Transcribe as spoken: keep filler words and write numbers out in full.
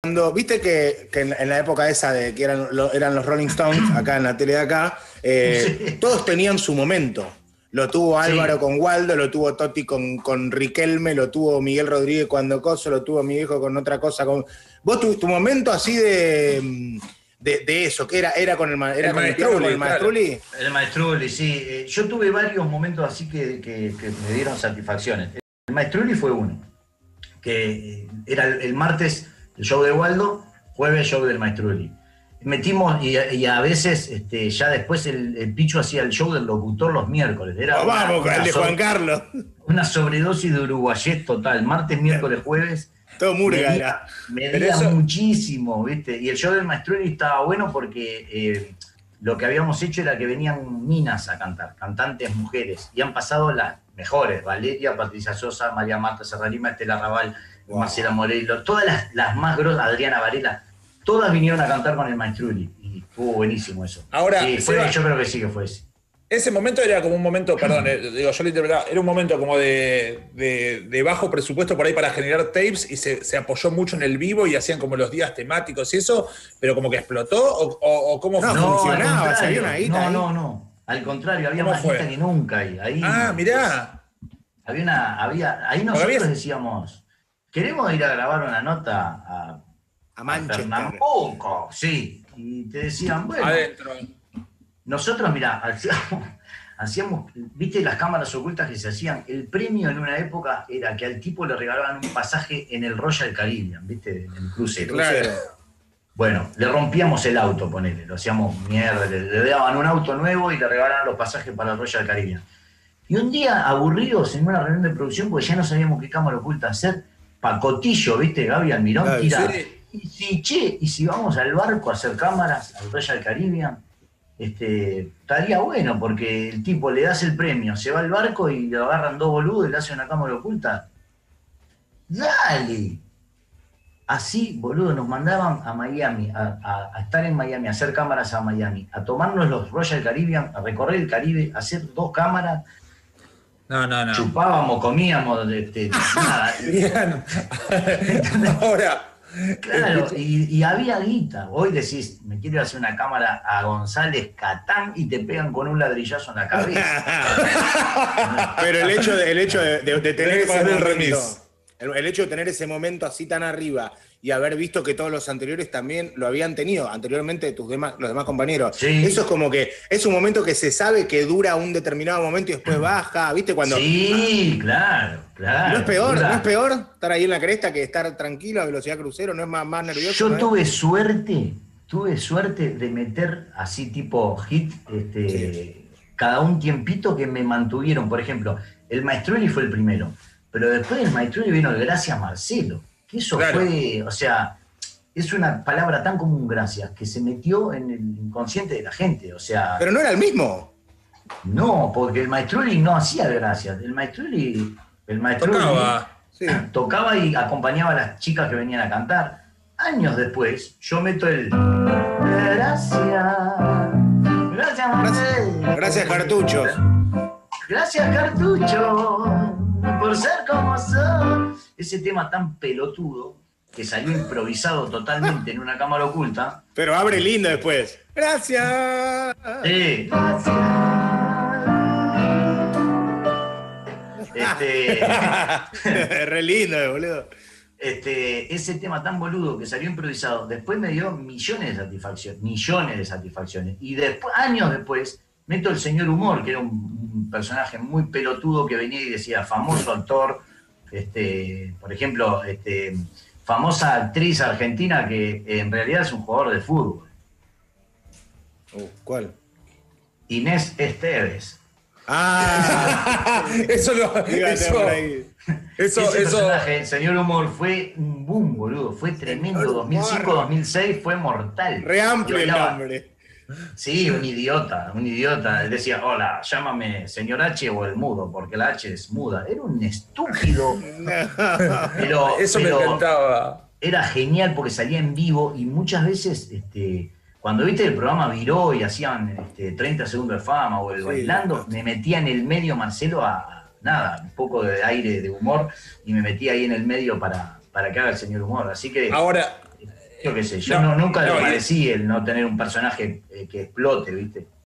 Cuando, viste que, que en, en la época esa de que eran, lo, eran los Rolling Stones, acá en la tele de acá, eh, sí. todos tenían su momento. Lo tuvo Álvaro sí. con Waldo, lo tuvo Totti con, con Riquelme, lo tuvo Miguel Rodríguez cuando coso, lo tuvo mi viejo con otra cosa. Con... Vos tu, tu momento así de, de, de eso, que era, era con el, era el con Maestruli. El, el Maestruli. Claro. El Maestruli, sí. Eh, yo tuve varios momentos así que, que, que me dieron satisfacciones. El Maestruli fue uno, que era el, el martes el show de Waldo, jueves show del Maestruli. Metimos, y, y a veces, este, ya después el, el Pichu hacía el show del locutor los miércoles. Era oh, vamos, una, el una de Juan sobre, Carlos. Una sobredosis de uruguayés total. Martes, miércoles, jueves. Todo murga medía, era. Medía eso... muchísimo, ¿viste? Y el show del Maestruli estaba bueno porque eh, lo que habíamos hecho era que venían minas a cantar, cantantes mujeres, y han pasado las mejores: Valeria, Patricia Sosa, María Marta Serralima, Estela Raval, wow. Marcela Morello, todas las, las más grosas, Adriana Varela, todas vinieron a cantar con el Maestruli y estuvo buenísimo eso. Ahora, sí, fue, Seba, yo creo que sí que fue ese. Ese momento era como un momento, perdón, eh, digo, yo lo interpretaba, era un momento como de, de, de bajo presupuesto por ahí para generar tapes y se, se apoyó mucho en el vivo y hacían como los días temáticos y eso, pero como que explotó o, o, o cómo no, funcionaba, no, una guita no, ahí. no, no, al contrario, había más guita que nunca ahí. ahí ah, mirá. Pues, había una, había, ahí nosotros había... decíamos, queremos ir a grabar una nota a, a Manchester. A Pernambuco, sí, y te decían, bueno, adentro. Nosotros, mirá, hacíamos, hacíamos, viste las cámaras ocultas que se hacían. El premio en una época era que al tipo le regalaban un pasaje en el Royal Caribbean, viste, en el crucero. Claro. Bueno, le rompíamos el auto, ponele, lo hacíamos mierda, le, le daban un auto nuevo y le regalaban los pasajes para el Royal Caribbean. Y un día, aburridos en una reunión de producción, porque ya no sabíamos qué cámara oculta hacer, pacotillo, viste, Gaby Almirón, claro, tira. Sí. Y si, che, y si vamos al barco a hacer cámaras al Royal Caribbean, Este, estaría bueno, porque el tipo le das el premio, se va al barco y le agarran dos boludos y le hacen una cámara oculta. ¡Dale! Así, boludo, nos mandaban a Miami, a, a, a estar en Miami, a hacer cámaras a Miami, a tomarnos los Royal Caribbean, a recorrer el Caribe, a hacer dos cámaras. No, no, no. Chupábamos, comíamos, este, nada. Bien. Ahora... Claro, y, y había guita. Hoy decís, me quiero hacer una cámara a González Catán y te pegan con un ladrillazo en la cabeza. Pero el hecho de, el hecho de, de, de tener ese el momento, remis. El, el hecho de tener ese momento así tan arriba y haber visto que todos los anteriores también lo habían tenido, anteriormente tus demás, los demás compañeros. Sí. Eso es como que es un momento que se sabe que dura un determinado momento y después baja, ¿viste? Cuando, sí, claro, claro. No es peor, dura. no es peor estar ahí en la cresta que estar tranquilo a velocidad crucero, no es más, más nervioso. Yo ¿no tuve es? suerte, tuve suerte de meter así tipo hit, este, sí. cada un tiempito que me mantuvieron. Por ejemplo, el Maestruli fue el primero, pero después del Maestruli vino el Gracias Marcelo. Que eso claro. fue, o sea, es una palabra tan común, gracias, que se metió en el inconsciente de la gente, o sea... Pero no era el mismo. No, porque el Maestruli no hacía gracias, el Maestruli... El Maestruli tocaba, sí. tocaba y acompañaba a las chicas que venían a cantar. Años después, yo meto el... Gracias, gracias Marcelo. Gracias, gracias Cartuchos. Gracias Cartucho, por ser como sos. Ese tema tan pelotudo que salió improvisado totalmente en una cámara oculta. Pero abre lindo después. Gracias. Sí. Gracias. Este. Re lindo, boludo. Este, ese tema tan boludo que salió improvisado, después me dio millones de satisfacciones, millones de satisfacciones. Y después, años después, meto el señor Humor, que era un, un personaje muy pelotudo que venía y decía, famoso actor, este, por ejemplo, este, famosa actriz argentina que en realidad es un jugador de fútbol. Uh, ¿Cuál? Inés Esteves. Ah, eso lo... Eso, eso, ese eso. personaje, el señor Humor, fue un boom, boludo. Fue tremendo. dos mil cinco dos mil seis fue mortal. Re amplio el nombre. Sí, un idiota, un idiota. Él decía, hola, llámame señor H o el mudo, porque la H es muda. Era un estúpido. Pero, eso pero me encantaba. Era genial porque salía en vivo y muchas veces... Este, cuando viste el programa viró y hacían este, treinta segundos de fama o el sí, bailando, me metía en el medio, Marcelo, a, a nada, un poco de aire, de humor, y me metía ahí en el medio para, para que haga el señor Humor. Así que... Ahora, Yo qué sé, yo no, No, nunca no, le y- parecí el no tener un personaje eh, que explote, ¿viste?